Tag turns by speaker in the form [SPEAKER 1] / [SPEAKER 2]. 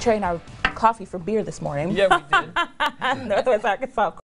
[SPEAKER 1] trading our coffee for beer this morning.
[SPEAKER 2] Yeah, we did.
[SPEAKER 1] Northwest Arkansas.